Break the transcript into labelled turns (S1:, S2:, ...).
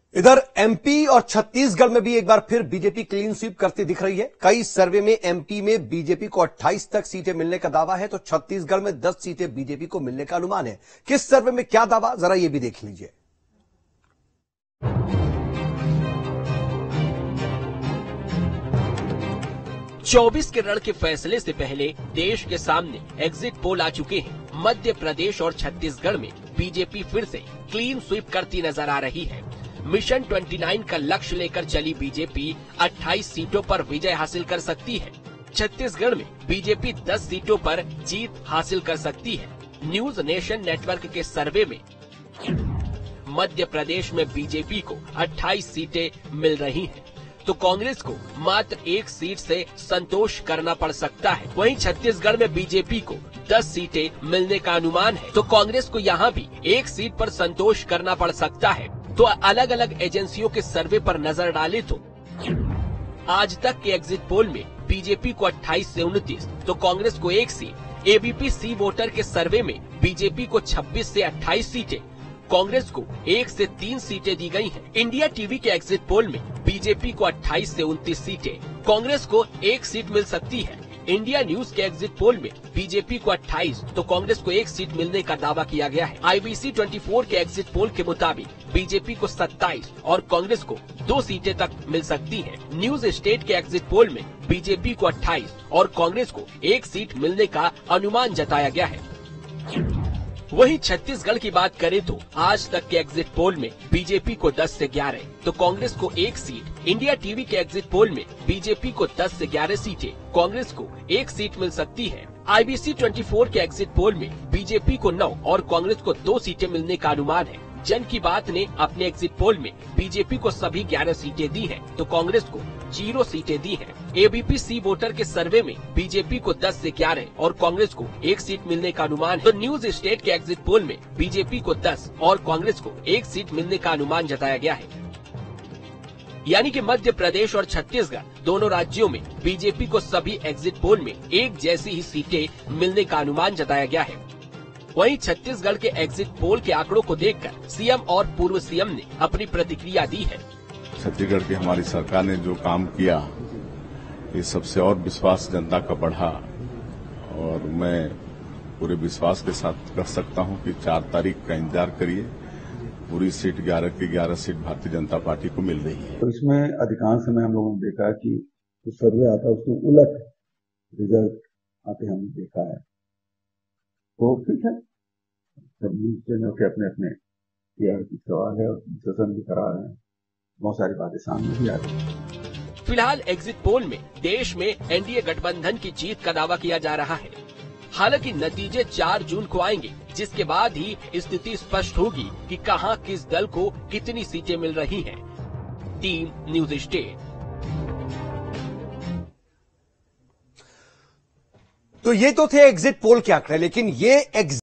S1: इधर एमपी और छत्तीसगढ़ में भी एक बार फिर बीजेपी क्लीन स्वीप करती दिख रही है। कई सर्वे में एमपी में बीजेपी को 28 तक सीटें मिलने का दावा है, तो छत्तीसगढ़ में 10 सीटें बीजेपी को मिलने का अनुमान है। किस सर्वे में क्या दावा, जरा यह भी देख लीजिए।
S2: 24 के रण के फैसले से पहले देश के सामने एग्जिट पोल आ चुके हैं। मध्य प्रदेश और छत्तीसगढ़ में बीजेपी फिर से क्लीन स्वीप करती नजर आ रही है। मिशन 29 का लक्ष्य लेकर चली बीजेपी 28 सीटों पर विजय हासिल कर सकती है। छत्तीसगढ़ में बीजेपी 10 सीटों पर जीत हासिल कर सकती है। न्यूज नेशन नेटवर्क के सर्वे में मध्य प्रदेश में बीजेपी को 28 सीटें मिल रही हैं, तो कांग्रेस को मात्र 1 सीट से संतोष करना पड़ सकता है। वहीं छत्तीसगढ़ में बीजेपी को 10 सीटें मिलने का अनुमान है, तो कांग्रेस को यहां भी 1 सीट पर संतोष करना पड़ सकता है। तो अलग अलग एजेंसियों के सर्वे पर नजर डालें तो आज तक के एग्जिट पोल में बीजेपी को 28 से 29, तो कांग्रेस को 1 सीट। एबीपी सी वोटर के सर्वे में बीजेपी को 26 से 28 सीटें, कांग्रेस को 1 से 3 सीटें दी गई हैं। इंडिया टीवी के एग्जिट पोल में बीजेपी को 28 से 29 सीटें, कांग्रेस को 1 सीट मिल सकती है। इंडिया न्यूज के एग्जिट पोल में बीजेपी को 28, तो कांग्रेस को 1 सीट मिलने का दावा किया गया है। आईबीसी 24 के एग्जिट पोल के मुताबिक बीजेपी को 27 और कांग्रेस को 2 सीटें तक मिल सकती हैं। न्यूज स्टेट के एग्जिट पोल में बीजेपी को 28 और कांग्रेस को 1 सीट मिलने का अनुमान जताया गया है। वहीं छत्तीसगढ़ की बात करें तो आज तक के एग्जिट पोल में बीजेपी को 10 से 11, तो कांग्रेस को 1 सीट। इंडिया टीवी के एग्जिट पोल में बीजेपी को 10 से 11 सीटें, कांग्रेस को 1 सीट मिल सकती है। आईबीसी 24 के एग्जिट पोल में बीजेपी को 9 और कांग्रेस को 2 सीटें मिलने का अनुमान है। जन की बात ने अपने एग्जिट पोल में बीजेपी को सभी 11 सीटें दी हैं, तो कांग्रेस को 0 सीटें दी हैं। एबीपी सी वोटर के सर्वे में बीजेपी को 10 से 11 और कांग्रेस को 1 सीट मिलने का अनुमान है। तो न्यूज स्टेट के एग्जिट पोल में बीजेपी को 10 और कांग्रेस को 1 सीट मिलने का अनुमान जताया गया है। यानी कि मध्य प्रदेश और छत्तीसगढ़ दोनों राज्यों में बीजेपी को सभी एग्जिट पोल में एक जैसी ही सीटें मिलने का अनुमान जताया गया है। वहीं छत्तीसगढ़ के एग्जिट पोल के आंकड़ों को देखकर सीएम और पूर्व सीएम ने अपनी प्रतिक्रिया दी है।
S3: छत्तीसगढ़ की हमारी सरकार ने जो काम किया, ये सबसे और विश्वास जनता का बढ़ा, और मैं पूरे विश्वास के साथ कह सकता हूं कि 4 तारीख का इंतजार करिए। पूरी सीट 11 की 11 सीट भारतीय जनता पार्टी को मिल रही है।
S4: तो इसमें अधिकांश समय हम लोगों ने देखा कि जो सर्वे आता है उसके उलट रिजल्ट आते हमने देखा है। तो ठीक है, सब न्यूज चैनल के अपने अपने सवाल है और डिस्कशन भी करा रहे हैं, बहुत सारी बातें सामने भी आ रही है।
S2: फिलहाल एग्जिट पोल में देश में एनडीए गठबंधन की जीत का दावा किया जा रहा है। हालांकि नतीजे 4 जून को आएंगे, जिसके बाद ही स्थिति स्पष्ट होगी कि कहां किस दल को कितनी सीटें मिल रही हैं। Team News State.
S1: तो ये तो थे एग्जिट पोल के आंकड़े, लेकिन ये